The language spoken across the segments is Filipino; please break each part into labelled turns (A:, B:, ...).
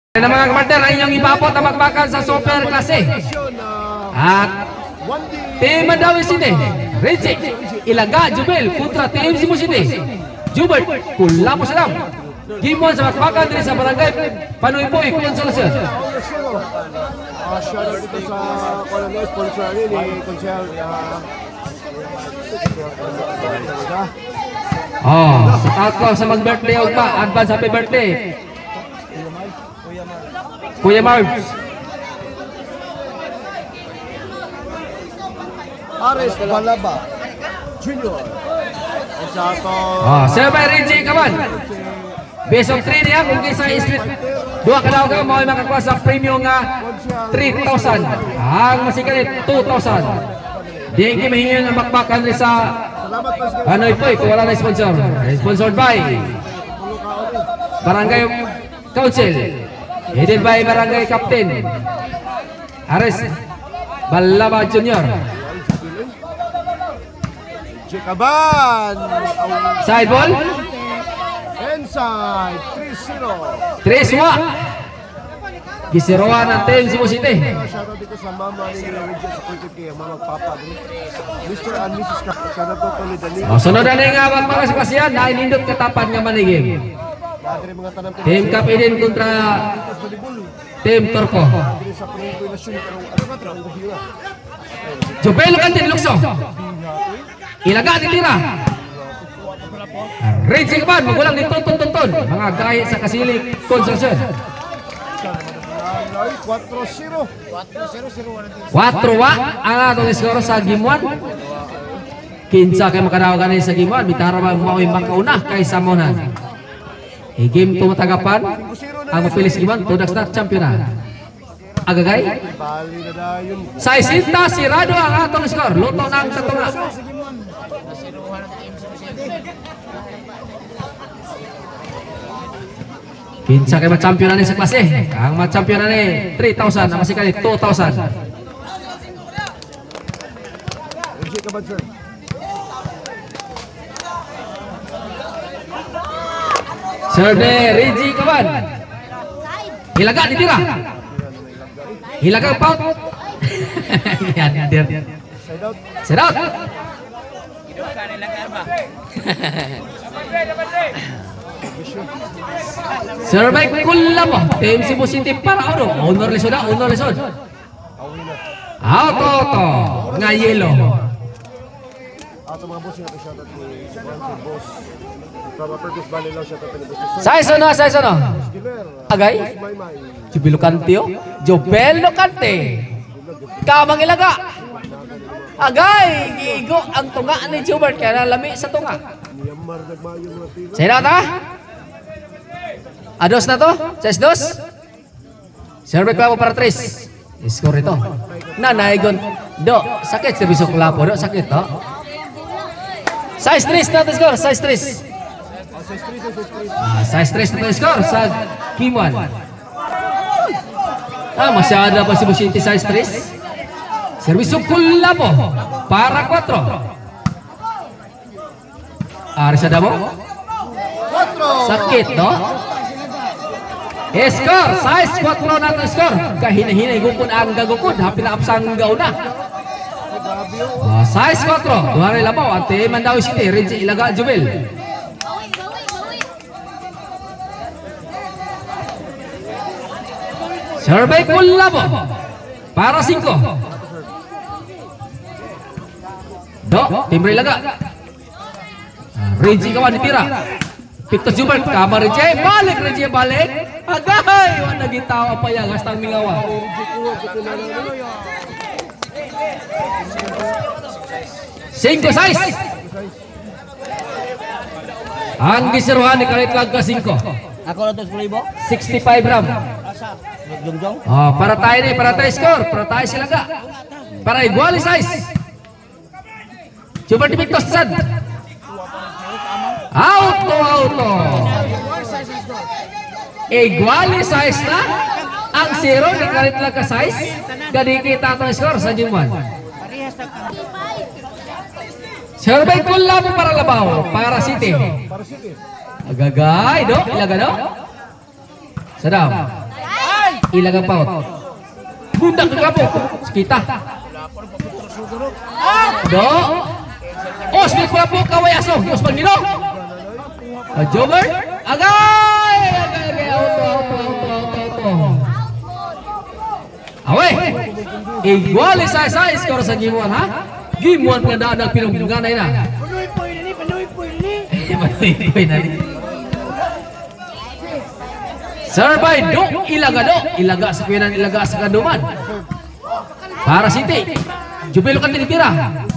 A: Na mga kapartner, ang inyong ipapot na magbakan sa super klase. At Team Mandawi City, Reggie, Ilaga, Jubel, kontra Team Cebu City, Jubel, Kulapo Salam. Game 1 sa magbakan din sa barangay Panuipoy, Consolacion.
B: Shoutout dito sa Colonel sponsor ni Consel.
A: Sa tatlo sa mag-birthday o pa, advance happy birthday. Kuya Marbs.
B: Ares Balaba Junior.
A: Sir by Reggie, kaman. Best of 3 niya, kung kaysa street. Dua ka daw ka, mao'y makakuha sa premium nga 3,000. Ang masikalit, 2,000. Di kayo mahingin ang makbakan rin sa Panoy Poy, kung wala na sponsor. Sponsored by Barangay Council. Headed by Barangay Captain Ares Balaba Junior.
B: Chikaban.
A: Side ball.
B: Inside 3-0.
A: 3-1. Gisiroan ang Team Cebu City.
B: Shoutout dito sa mama ni Reggie supported kay mga papa ni Mr. and Mrs. Shoutout po to ni Dali.
A: Sunod na nga mga sa klasiyan, nainindot katapan nga maniging. Team Kapidin kontra Team Torco. Jobel Kantin Lukso. Ilaga titira. Reggie Kaban, magulang ni Tonton. Mga gaya sa Kasilik Construction.
B: 4-0.
A: 4-1 ang atong skoro sa game 1. Kinsa kay makadaw ganin sa game 1, bitara ba mao'y makauna kaysa Monan. Game 2 matagapan ang mapilis game 1, tudak na champion na. Agagay. Sa isinta sirado ang atong skor, luto ng katunga. Kinsa kay ma-champion na sa klase. Ang ma-champion na 3,000, ang masikalit 2,000. Serve Reggie Kaban. Hilaga ditira. Hilaga paut. Set out. Survey kula mo. Team Cebu City para ano? Honor lisod. Auto nga yellow.
B: Ato mga boss nga shoutout ni boss. From Purpose Valley Law shoutout ni boss.
A: Size ano? Agay. Jubel Locante. Jubel Locante. Kamang Ilaga. Agay, gigo ang tunga ni Jubert kaya lami sa tunga. Sino ta? Ados na to? Size 2? Serve Klapo para 3. Score ito. Nanaygon. Do, sakit sa bisok Klapo. Do, sakit to. Size 3 na to score. Size 3. Size 3 na to score sa game 1. Masyada pa si Businti size 3. Servisyo Klapo para 4. Arisada mo? Sakit to. Score, size 4 na to score. Kahina-hina gupon ang gagukod, hapin na apsang gauna. Size 4, duharay labaw ang Team Mandawi City, Reggie Ilaga Jubel. Survey Kulabo para 5. Do, Timbre Ilaga. Reggie kawan ditira. Pictus Jubel, kamar Reggie, balik. Agay, wala gitaw pa yan, hastang mingawa. Cinco size. Ang gisiruhan ni Kalitlag ka 5.
C: Ako na to
A: 65 gram. Para tayo score, para tayo silaga. Para iguali size. Jubel di Pictus sad. Auto. Iguali size na ang 0 ni Kalitlag ka size. Gadi kita itong score sa game 1. Survey Kula mo para labaw, para City. Agagay, do, ilaga do. Sadam. Ilagang paut. Bundak ng Kulapo. Kita. Do. Os ni Kulapo kaway aso. Os Magnino. Jomer. Agay. Auto. Away. Igual sa skor sa game 1 ha. Game 1 pagandaan ng pinungganay na. Panoy na ni. Serbay do ilaga sa kuyanan ilaga sa kanduman. Para City. Jubelo kan tinitira.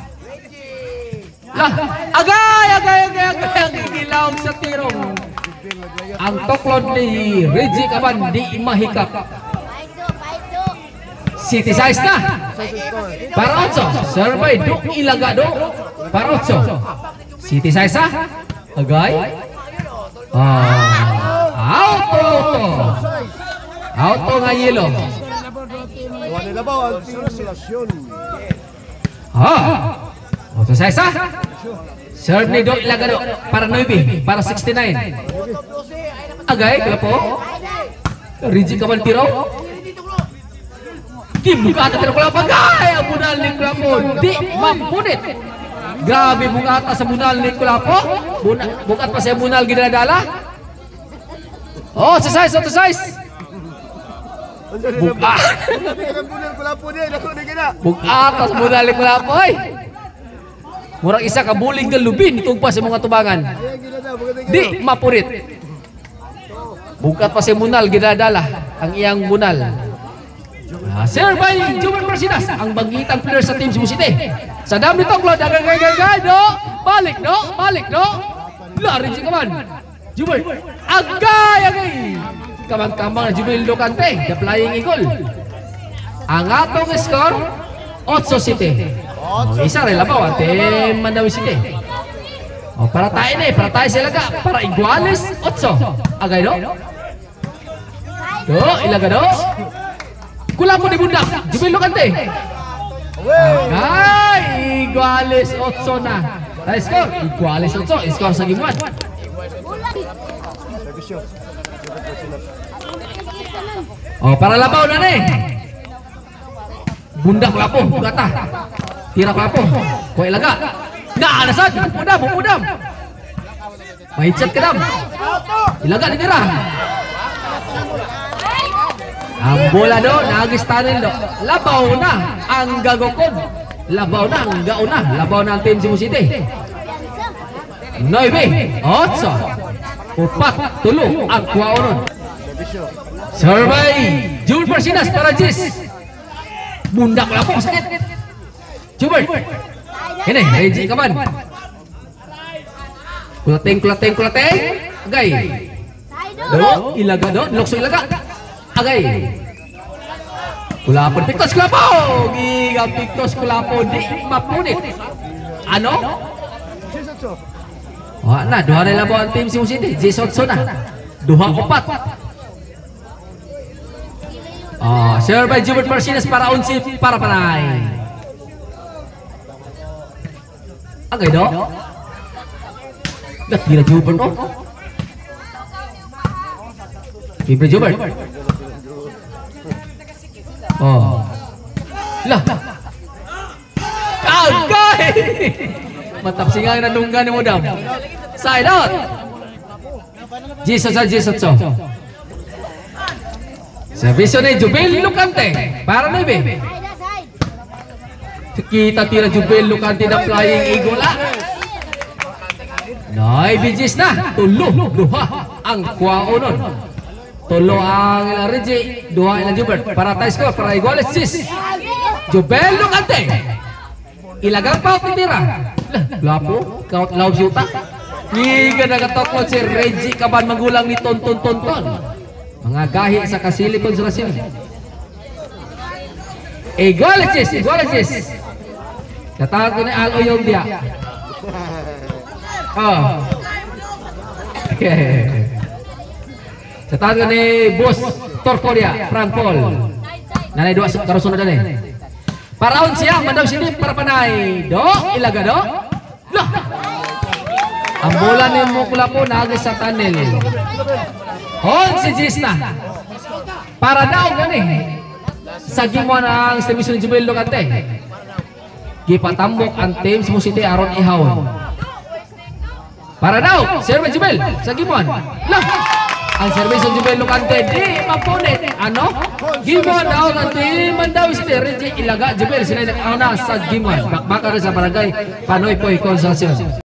A: Lah, agay gilawag sa tirong. Ang toklod ni Reggie Caban di mahikap. City size na. Para 8. Serbay do ilaga do. Para 8. City size na. Agay. Auto nga yelo.
B: Wala na ba ang sirkulasyon?
A: Auto size serve ni Do Ilagado para 9, para 69. Agay, Kulapo. Reggie Caban tiro. Dibuka ata tiro Kulapo. Agay, ang bunal ni Kulapo. Di mampunit. Grabe bunga ata sa bunal ni Kulapo. Bukat pa sa bunal ginadala. Oh, sa size. Buka. Buka tas bunal ni Kulapo ay. Murang isa ka buling galubin itong pa sa mga tubangan. Di mapurit. Bukat pa sa bunal ginadala ang iyang bunal. Sir by Juman Marcinas, ang bangitang player sa Team Cebu City. Sa dam ni Toklo, dagagagagay, do. Balik, do. Lari si Kaman. Jubel, agay. Kamang-kamang na Jubel Lucante, the flying eagle. Ang atong score, 8 City. Isa rin labaw, Team Mandawi City. Para tayo sila ka, para Iguales, 8. Agay, do. Do, ilaga, do. Kulapo di bundak, Jubel Lucante. Agay, Iguales 8 na. Tayo score, Iguales 8, score sa game 1. Para labaw na ni. Bundak Kulapo, bugata. Tira Kulapo, kuha ilaga. Nasad, udam. Mahitset ka dam. Ilaga ni tira. Ang bola do, nagistanin do. Labaw na ang gagokod. Labaw na ang Team Cebu City. 9, 8, 4, 3 ang kuwaonon. Survey, Jul Persinas para Jis. Bundak Kulapo, sakit. Jubert. Ini, Reggie Caban. Kulateng. Agay. Do, ilaga do, lokso ilaga. Agay. Kulapo, Pictos Kulapo. Giga Pictos Kulapo di mapunit. Ano? Na, duha na lang ang Team Cebu City. J-Sotso na. Duha 4. Share by Jubert Marcinas para 11 para panay. Agay do. Tira Jubert do. Tira Jubert. Lah. Agay. Matap singa na nunggan ni Modam. Side out. Jesus. Servisyo ni Jubel Lucante para 9. Kita tira Jubel Lucante na flying eagle. Noy bijis na. Duha ang kuwaonon. Tulo ang ilang Reggie, duha ilang Jubert. Para tie score, para Iguales 6. Jubel Lucante. Ilagang paut ni tira. Lapo, kaut law syuta. Giga nagatoklod si Reggie Caban magulang ni Tonton. Mga gahi sa kasilipon sa rasin. Iguales. Katawag ko ni Al Oyong dia. Katawag ko ni Boss Torcoria, Frank Paul. Nanay dua karusunod na eh. Paraon siya, mandaw sini para panay. Do, ilaga do. Lah. Ang bola ni Kulapo nagis sa tunnel. Si Jis na. Para daw gani sa game 1 ang servisyo ni Jubel Lucante. Gipatambok ang team sa City aron ihawon. Para daw, serve Jubel sa game 1. Lah, ang servisyo ni Jubel Lucante di mapunit. Ano? Game 1 daw ang team Mandawi City. Reggie Ilaga Jubel sila nag-auna sa game 1. Bakbaka rin sa barangay Panoy Poy Consortium.